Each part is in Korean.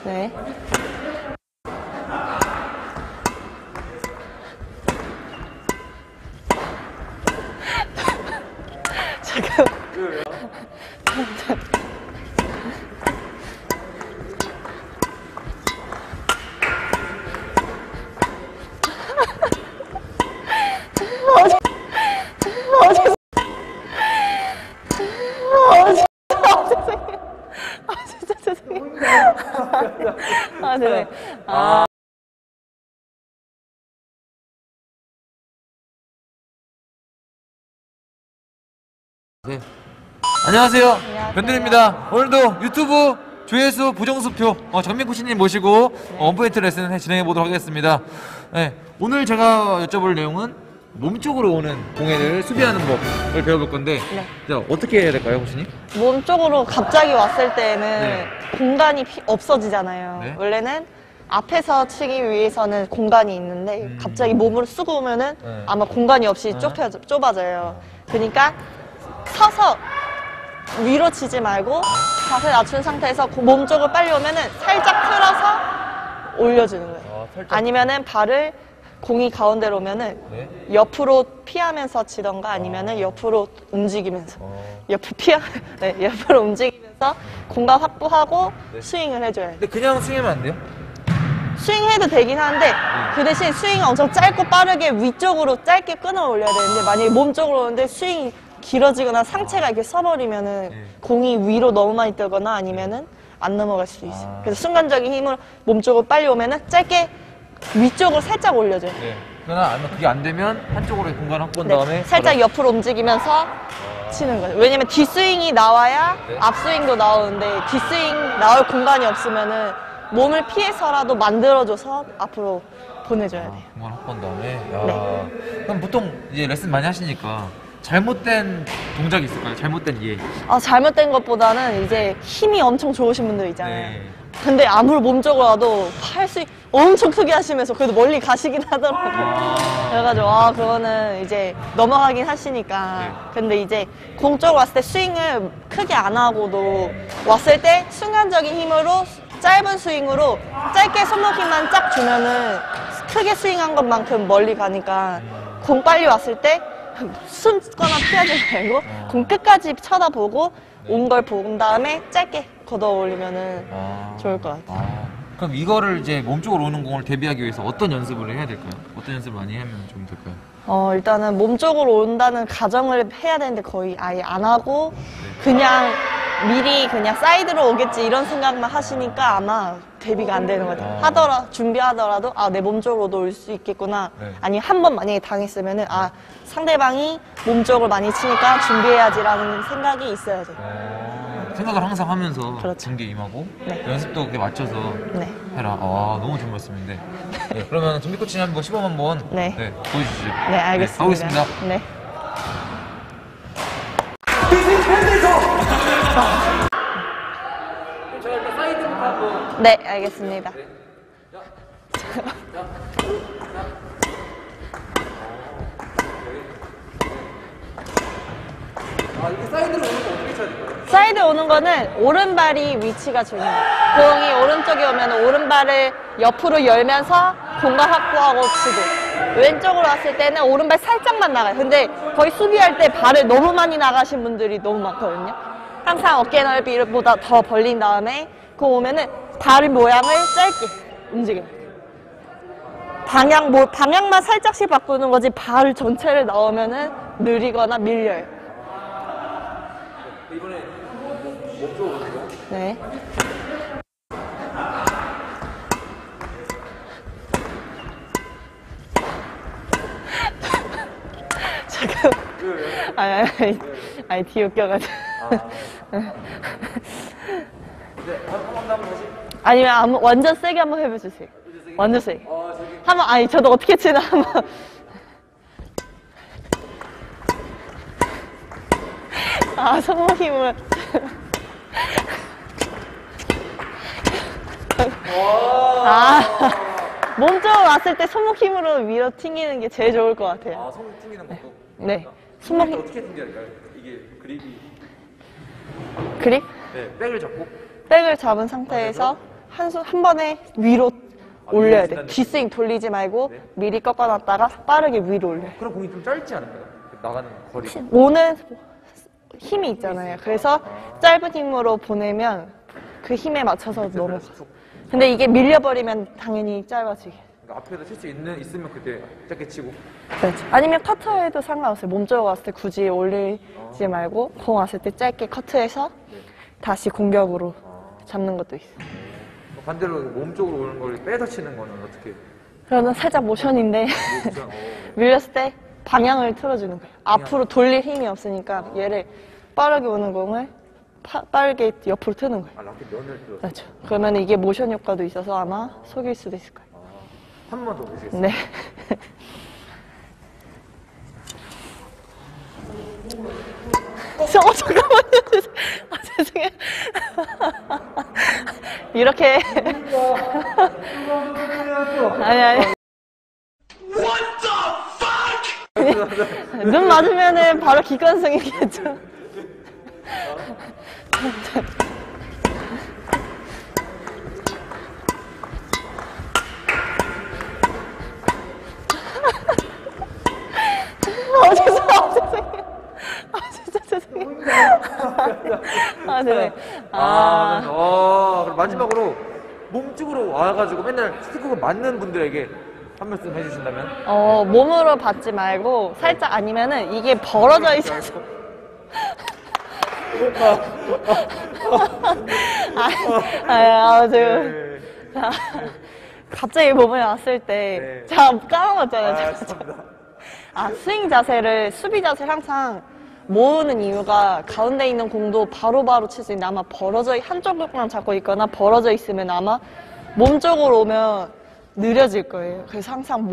네. 잠깐. 진짜 죄송해요. 아, 네. 아. 네. 안녕하세요. 안녕하세요. 변들입니다. 오늘도 유튜브 조회수 부정수표 정민코치님 모시고 원포인트 레슨 진행해 보도록 하겠습니다. 네. 오늘 제가 여쭤볼 내용은 몸 쪽으로 오는 공을 수비하는 법을 배워볼 건데 네. 자, 어떻게 해야 될까요, 코치님? 몸 쪽으로 갑자기 왔을 때는 네. 공간이 없어지잖아요. 네. 원래는 앞에서 치기 위해서는 공간이 있는데 갑자기 몸으로 쓰고 오면은 네. 아마 공간이 없이 좁아져요. 그러니까 서서 위로 치지 말고 자세 낮춘 상태에서 몸 쪽을 빨리 오면은 살짝 틀어서 올려주는 거예요. 아니면은 발을 공이 가운데로 오면은 네. 옆으로 피하면서 치던가 아니면은 옆으로 움직이면서 옆으로 움직이면서 공간 확보하고 네. 스윙을 해줘야 돼요. 근데 그냥 스윙하면 안 돼요? 스윙해도 되긴 하는데 그 대신 스윙이 엄청 짧고 빠르게 위쪽으로 짧게 끊어 올려야 되는데 만약에 몸 쪽으로 오는데 스윙이 길어지거나 상체가 이렇게 서버리면은 공이 위로 너무 많이 뜨거나 아니면은 안 넘어갈 수도 있어요. 그래서 순간적인 힘으로 몸 쪽으로 빨리 오면은 짧게 위쪽으로 살짝 올려줘요. 네. 그러나 아니면 그게 안 되면 한쪽으로 공간 확보한 네, 다음에 살짝 옆으로 움직이면서 치는 거죠. 왜냐면 뒷스윙이 나와야 네. 앞스윙도 나오는데 뒷스윙 나올 공간이 없으면은 몸을 피해서라도 만들어줘서 앞으로 보내줘야 돼요. 공간 확보한 다음에. 야. 네. 그럼 보통 이제 레슨 많이 하시니까 잘못된 동작이 있을까요? 잘못된 이해. 잘못된 것보다는 이제 힘이 엄청 좋으신 분들 있잖아요. 네. 근데 아무리 몸쪽으로 와도 엄청 크게 하시면서 그래도 멀리 가시긴 하더라고요. 그래가지고 그거는 이제 넘어가긴 하시니까. 네. 근데 이제 공 쪽으로 왔을 때 스윙을 크게 안 하고도 왔을 때 순간적인 힘으로 짧은 스윙으로 짧게 손목 힘만 쫙 주면은 크게 스윙한 것만큼 멀리 가니까 공 빨리 왔을 때 숨거나 피하지 말고 공 끝까지 쳐다보고 온 걸 본 다음에 짧게 걷어 올리면은 좋을 것 같아요. 그럼 이거를 이제 몸쪽으로 오는 공을 대비하기 위해서 어떤 연습을 해야 될까요? 어떤 연습을 많이 하면 좀 될까요? 일단은 몸 쪽으로 온다는 가정을 해야 되는데 거의 아예 안 하고 그냥 미리 그냥 사이드로 오겠지 이런 생각만 하시니까 아마 대비가 안 되는 것 같아요. 준비하더라도 내 몸 쪽으로도 올 수 있겠구나. 네. 아니 한 번 만약에 당했으면은 상대방이 몸 쪽을 많이 치니까 준비해야지라는 생각이 있어야 돼요. 생각을 항상 하면서 그렇죠. 경기에 임하고 네. 연습도 그렇게 맞춰서 네. 해라. 너무 좋은 말씀인데. 네, 그러면 정비 코치님 한번 시범 한번 네. 보여주시죠. 네, 알겠습니다. 가보겠습니다. 네. 제가 일단 사이드로 한번. 네, 알겠습니다. 이렇게 사이드로 오는 거 어떻게 쳐야 될까요? 사이드 오는 거는 오른발이 위치가 중요해요. 공이 오른쪽에 오면 오른발을 옆으로 열면서 공간 확보하고 치고 왼쪽으로 왔을 때는 오른발 살짝만 나가요. 근데 거의 수비할 때 발을 너무 많이 나가신 분들이 너무 많거든요. 항상 어깨 넓이보다 더 벌린 다음에 공 오면은 발 모양을 짧게 움직여요. 방향만 살짝씩 바꾸는 거지 발 전체를 넣으면은 느리거나 밀려요. 이번에 몸쪽으로 오는 거. 네. 잠깐. 아니, 뒤에 웃겨가지고. 한번 다시. 아니면 완전 세게 한번 해보세요. 완전 세게. 한번, 저도 어떻게 치나 한번. 손목 힘을. 몸쪽으로 왔을 때 손목 힘으로 위로 튕기는 게 제일 좋을 것 같아요. 손목 튕기는 것도? 네. 손목 힘. 어떻게 튕겨야 될까요? 이게 그립이. 그립? 네, 백을 잡고. 백을 잡은 상태에서 한 번에 위로 올려야 돼. 진단된 뒷스윙 돌리지 말고 네. 미리 꺾어놨다가 빠르게 위로 올려. 그럼 공이 좀 짧지 않을까요? 나가는 거리. 오는 힘이 있잖아요. 그래서 짧은 힘으로 보내면 그 힘에 맞춰서 넘어가. 근데 이게 밀려버리면 당연히 짧아지게. 그러니까 앞에서 칠 수 있으면 그때 짧게 치고. 그렇죠. 아니면 커트해도 상관없어요. 몸쪽으로 왔을 때 굳이 올리지 말고 공 왔을 때 짧게 커트해서 다시 공격으로 잡는 것도 있어요. 반대로 몸 쪽으로 오는 걸 빼서 치는 거는 어떻게? 그러면 살짝 모션인데 모션, 밀렸을 때 방향을 틀어주는 거예요. 앞으로 돌릴 힘이 없으니까 얘를 빠르게 오는 공을 빠르게 옆으로 트는 거예요. 라켓 면을 들어서. 그렇죠. 그러면 이게 모션 효과도 있어서 아마 속일 수도 있을 거예요. 한 번 더 보시겠어요? 네. 잠깐만요. 죄송해요. 이렇게. 아니. 눈 맞으면은 바로 기관성이겠죠. 죄송해요. 진짜 죄송해요. 죄송해요. 그럼 마지막으로 몸 쪽으로 와가지고 맨날 스티커가 맞는 분들에게 한 말씀 해주신다면? 몸으로 받지 말고 살짝 아니면은 이게 벌어져 있어서. 지금. 자, 갑자기 몸에 왔을 때, 제가 까먹었잖아요. 스윙 자세를, 수비 자세를 항상 모으는 이유가 가운데 있는 공도 바로바로 칠 수 있는데 아마 한쪽만 잡고 있거나 벌어져 있으면 아마 몸 쪽으로 오면 느려질 거예요. 그래서 항상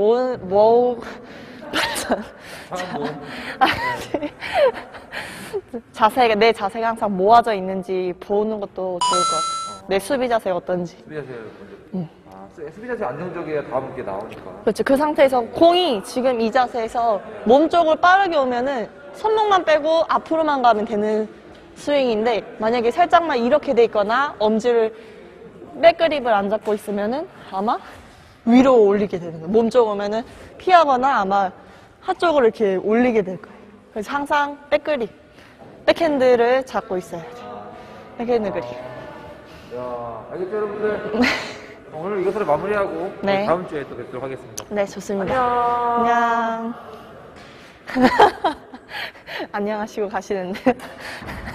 내 자세가 항상 모아져 있는지 보는 것도 좋을 것 같아요. 내 수비 자세가 어떤지. 수비 자세를 먼저. 수비 자세 안정적이어야 다음 게 나오니까. 그렇죠. 그 상태에서 공이 지금 이 자세에서 몸 쪽으로 빠르게 오면은 손목만 빼고 앞으로만 가면 되는 스윙인데 만약에 살짝만 이렇게 돼 있거나 엄지를 백그립을 안 잡고 있으면은 아마 위로 올리게 되는 거예요. 몸 쪽 오면은 피하거나 아마 하쪽으로 이렇게 올리게 될 거예요. 그래서 항상 백그립, 백핸드를 잡고 있어야 돼요. 백핸드 그립. 알겠죠, 여러분들? 오늘 이것으로 마무리하고 네. 다음 주에 또 뵙도록 하겠습니다. 네, 좋습니다. 안녕. 안녕. 안녕하시고 가시는데.